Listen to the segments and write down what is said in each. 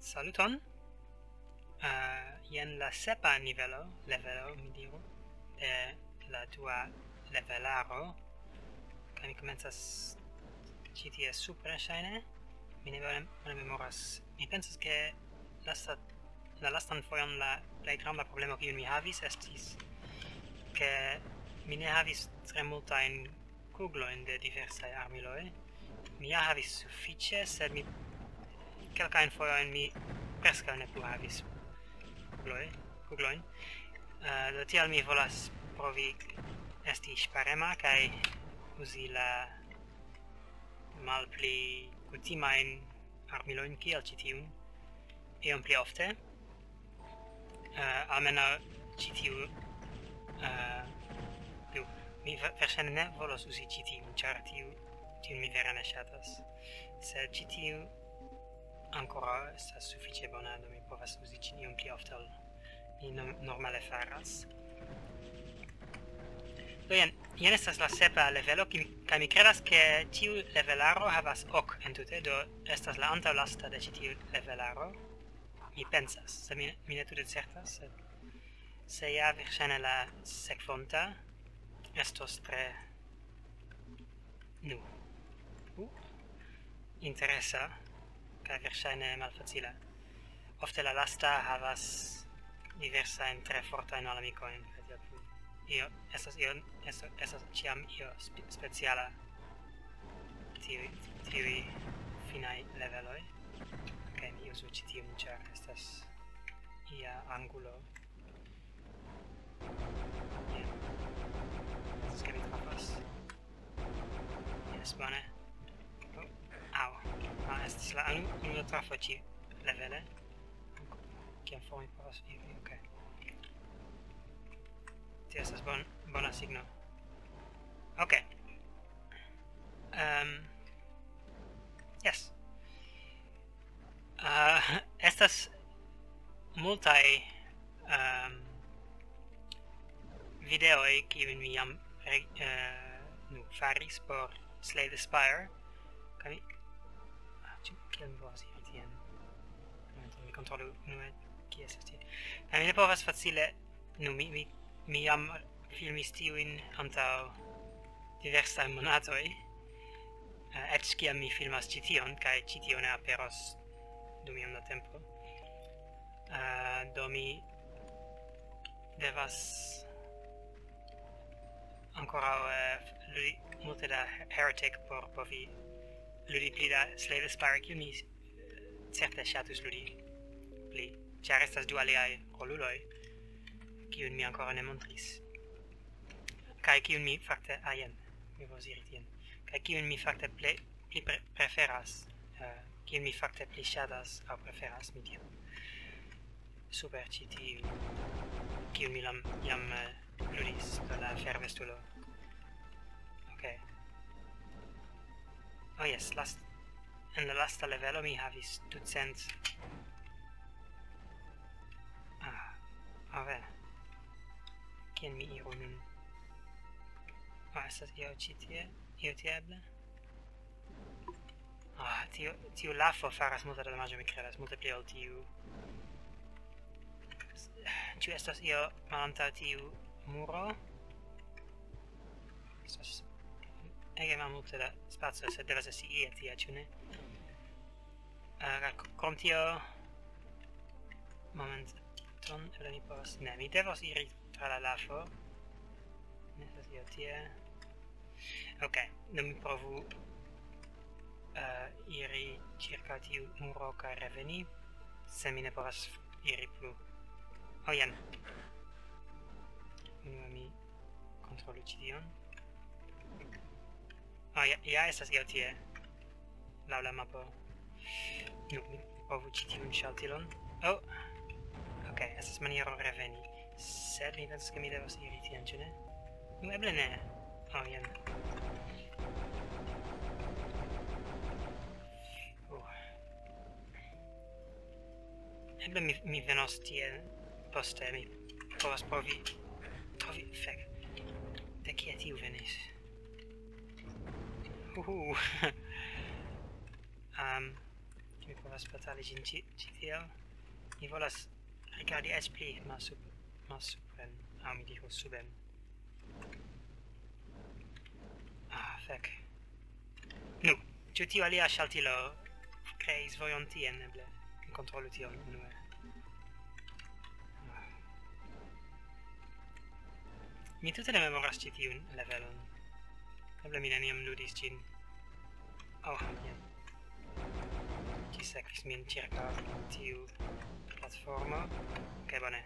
Saluton! Jen la sepa levelo, mi diru, de la dua levelaro. Kaj mi komencas ĉi tie supre ŝajne. Mi ne bone memoras. Mi pensas ke la lastan fojon la plej granda problemo kiun mi havis estis ke mi ne havis tre multajn kuglojn de diversaj armiloj. Mi ja havis sufiĉe, sed mi kelkajn fojojn mi preskaŭ ne plu havis kuglojn. Do tial mi volas provi esti ŝparema kaj uzi la malpli kutimajn armilojn kiel ĉi tiun iom pli ofte. Almenaŭ ĉi tiu mi verŝajne ne volos uzi ĉi tiun, ĉar tiun mi vere ne ŝatas. Sed ĉi tiu ankoraŭ estas sufiĉe bona, do mi povas uzi ĝin iom pli ofte ol mi normale faras. Do jen estas la sepa levelo, kaj mi kredas ke tiu levelaro havas ok entute, do estas la antaŭlasta de ĉi tiu levelaro. Mi pensas, sed mi ne tute certas, sed se ja verŝajne la sekvonta estos tre interesa kaj verŝajne malfacila. Ofte la lasta havas diversajn tre fortajn malamikojn, kaj tiel plu. Estas ĉiam io speciala tiuj finaj leveloj. Kaj mi uzu ĉi tiun, ĉar estas ia angulo. Estas ke mi trafas. Jes, bone. Au. Estis la unua trafo ĉi levele. Kiam for mi povas iri, ok. Tio estas bona signo. Ok. Yes. Estas multaj videoj kiujn mi jam faris por Slay the Spire. Kaj mi kiel mi povas iri tien? Mi kontrolu unue kie estas tie. Kaj mi ne povas facile mi jam filmis tiujn antaŭ diversaj monatoj. Eĉ kiam mi filmas ĉi tion, kaj ĉi tio ne aperos dum iom da tempo. Do mi devas ankoraŭ ludi multe da Heretic por povi ludi pli da Slay the Spire, kiun mi certe ŝatus ludi pli, ĉar estas du aliaj roluloj kiun mi ankoraŭ ne montris. Kaj kiun mi fakte jen, mi povas iri tien. Kaj kiun mi fakte pli preferas, kiun mi fakte pli ŝatas aŭ preferas, mi diru. Super ĉi tiu, kiun mi jam ludis, do la fervestulo. Ok. Oh yes, en la lasta levelo mi havis 200. Ve. Kien mi iru nun? Estas io ĉi tie, io tieble. Tiu lafo faras multe da damaĝo, mi kredas, multe pli ol tiu. Ĉu estas io malantaŭ tiu muro? Estas ege malmulte da spaco, sed devas esti ia tia, ĉu ne? Krom tio... Momenton, eble mi povas... Ne, mi devos iri tra la lafo. Ne estas io tie. Ok, do mi provu iri circa tiu muro kaj reveni, se mi ne povas iri plu. Jen. Unue mi kontrolu ĉi tion. Ja estas io tie, laŭ la mapo. Mi provu ĉi tiun ŝaltilon. Ok, estas maniero reveni. Sed mi pensas ke mi devas iri tien, ĉu ne? Eble ne. Jen. Eble mi venos tie poste, mi povas provi fek. De kie tiu venis? Ĉu mi povas batali ĝin ĉi tiel? Mi volas rigardi eĉ pli malsupren, aŭ mi diru suben. Ah, fek. Nu, ĉu tiu alia ŝaltilo kreis vojon tien, eble? Mi kontrolu tion unue. Mi tute ne memoras ĉi tiun levelon. Eble mi neniam ludis ĝin. Oh, jen. Ĝi sekvis min ĉirkaŭ tiu platformo. Okej, bone.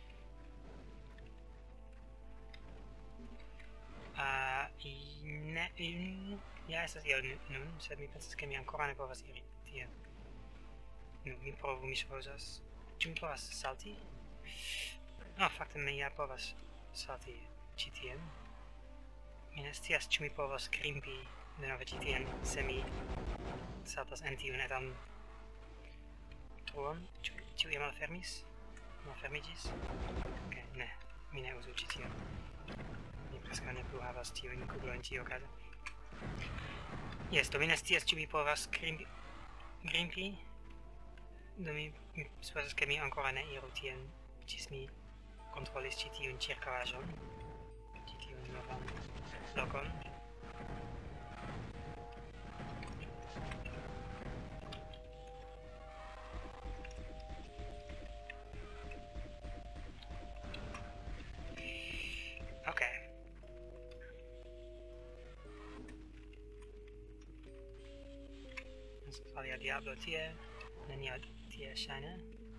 Ja estas io nun, sed mi pensas ke mi ancora ne povas iri tien. Nu, mi provu, mi supozas. Ĉu mi povas salti? Oh, fakte mi ja povas salti ĉi tien. Mi ne scias ĉu mi povas grimpi denove ĉi tien, se mi saltas en tiun etan truon. Ĉu ia malfermis? Malfermiĝis? Okej, ne, mi ne uzu ĉi tion. Mi preskaŭ ne plu havas tiujn kuglojn ĉiuokaze. Jes, do mi ne scias ĉu mi povas grimpi. Do mi supozas ke mi ancora ne iru tien, ĝis mi kontrolis ĉi tiun ĉirkaŭaĵon, ĉi tiun novan lokon. Okej. Estas alia diablo tie, nenia tie ŝajne.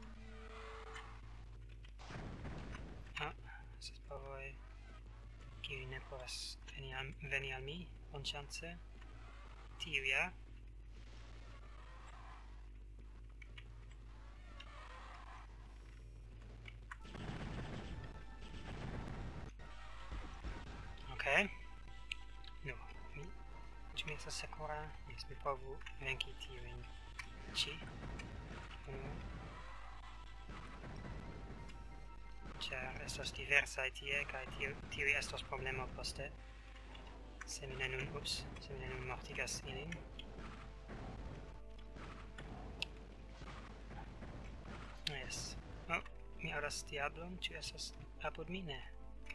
Estas povoj, kiuj ne povas veni al mi, bonŝance. Tiu ja. Okej. Nu, ĉu mi estas sekura? Jes, mi provu venki tiujn ĉi. Ĉar estas diversaj tie, kaj tiuj estos problemo poste. Se mi ne nun mortigas ilin. Jes. Oh, mi aŭdas diablon, ĉu estas apud mi? Ne.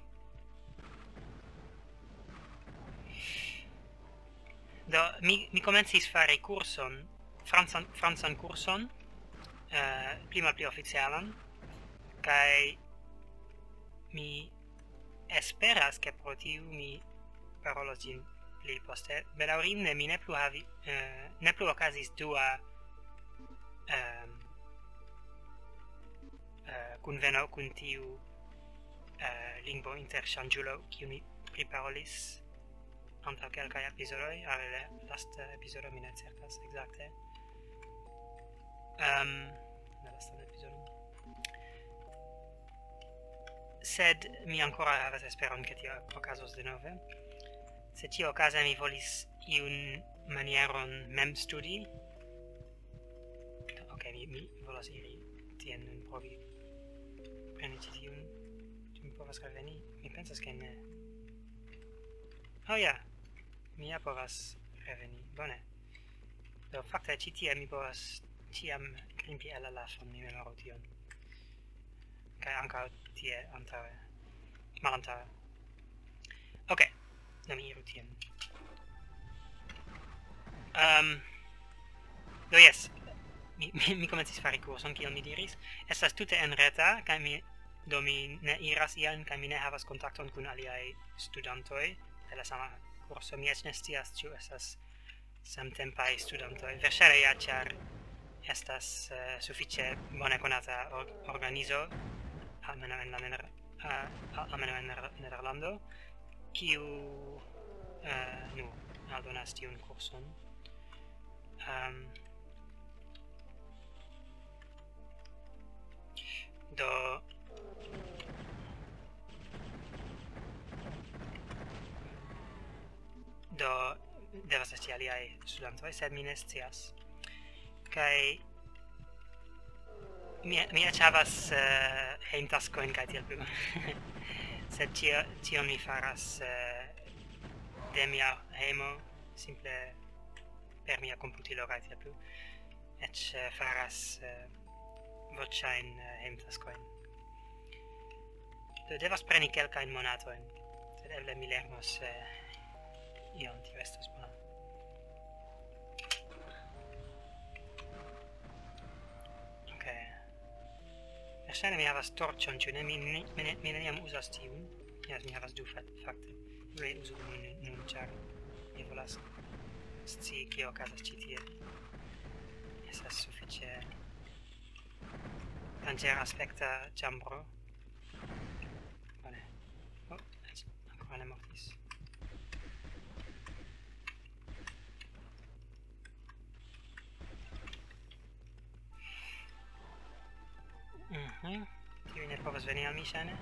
Do, mi komencis fari kurson, francan kurson, pli malpli oficialan, kaj mi esperas ke pro tiu mi parolos ĝin pli poste. Bedaŭrinde mi ne plu okazis dua kunveno kun tiu lingvo interŝanĝulo kiu mi priparolis antaŭ kelkaj epizodoj, aŭ la lasta epizodo mi ne certas ekzakte. La lastan epizodon. Sed mi ancora havas esperon ke tio okazos denove. Se ĉiuokaze mi volis iun manieron mem studi. Okej, mi volas iri tien nun provi preni ĉi tiun. Ĉu mi povas reveni? Mi pensas ke ne. Oh ja, mi ja povas reveni. Bone. Do fakte ĉi tie mi povas ĉiam grimpi el la lafon, mi memoru tion. Kaj ankaŭ tie antaŭe, malantaŭe. Okej, do mi iru tien. Do jes, mi komencis fari kurson, kiel mi diris. Estas tute enreta, kaj mi ne iras ien, kaj mi ne havas kontakton kun aliaj studantoj de la sama kurso. Mi eĉ ne scias, ĉu estas samtempaj studantoj. Verŝajne ja, ĉar estas sufiĉe bone konata organizo, almenaŭ en Nederlando, kiu aldonas tiun kurson. Do devas esti aliaj studantoj, sed mi ne scias. Kaj mi eĉ havas hejmtaskojn kaj tiel plu. Sed tion mi faras de mia hejmo, simple per mia komputilo kaj tiel plu. eĉ faras voĉajn hejmtaskojn. Do devas preni kelkajn monatojn, sed eble mi lernos ion, tio estos bona. Verŝajne mi havas torĉon, ĉu ne? Mi neniam uzas tiun. Jes, mi havas du fakte. Mi uzu nun, ĉar mi volas scii kio okazas ĉi tie. Estas sufiĉe danĝeraspekta ĉambro. Bone. Oh, ankoraŭ ne mortis. Tiuj ne povas veni al mi, ŝajne?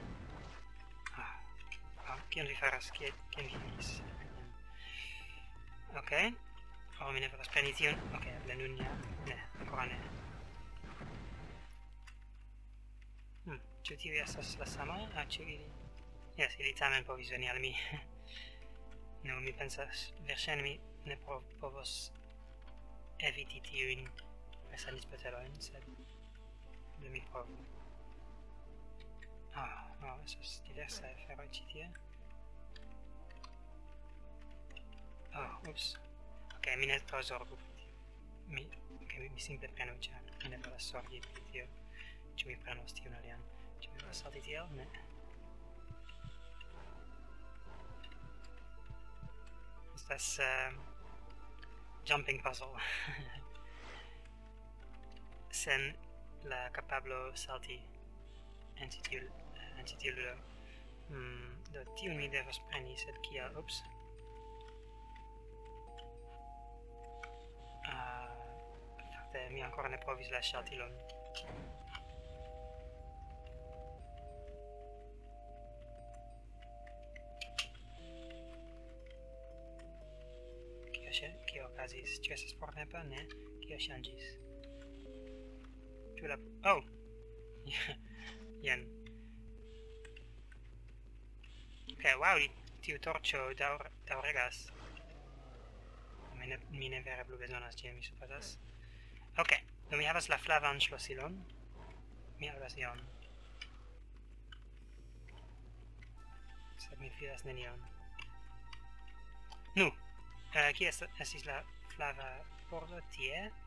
Kion vi faras? Kien vi iris? Okej. Mi ne povas preni tion. Okej, eble nun ja. Ne, ankoraŭ ne. Ĉu tiuj estas la samaj? Ĉu ili? Jes, ili tamen povis veni al mi. No, mi pensas, verŝajne mi ne povos eviti tiujn resaniĝpetelojn, sed mi provu. Estas diversaj aferoj ĉi tie. Ups. Okej, mi ne tro zorgu pri tio. Mi simple prenu, ĉar mi ne volas zorgi pri tio. Ĉu mi prenos tiun alian? Ĉu mi volas salti tiel? Ne. Estas jumping puzzle. Sen la kapablo salti en ĉi tiu ludo. Do tiun mi devas preni, sed kial? Ups. Fakte mi ankoraŭ ne provis la ŝaltilon. Kio okazis? Ĉu estas portempa? Ne. Kio ŝanĝis? Jen. Wow, tiu torĉo daŭregas. Mi ne vere plu bezonas ĝin, mi supozas. Do mi havas la flavan ŝlosilon. Mi aŭdas ion. Sed mi vidas nenion. Nu! Kie estis la flava pordo? Tie?